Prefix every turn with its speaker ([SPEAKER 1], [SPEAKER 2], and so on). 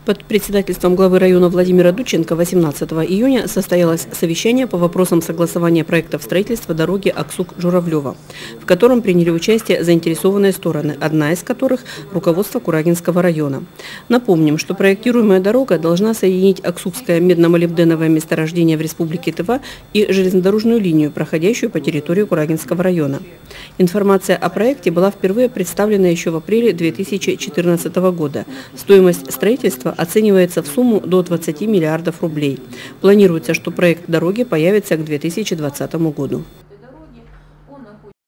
[SPEAKER 1] Под председательством главы района Владимира Дудченко 18 июня состоялось совещание по вопросам согласования проектов строительства дороги Аксук-Журавлево, в котором приняли участие заинтересованные стороны, одна из которых – руководство Курагинского района. Напомним, что проектируемая дорога должна соединить Аксукское медно-молибденовое месторождение в Республике Тыва и железнодорожную линию, проходящую по территории Курагинского района. Информация о проекте была впервые представлена еще в апреле 2014 года. Стоимость строительства оценивается в сумму до 20 миллиардов рублей. Планируется, что проект дороги появится к 2020 году.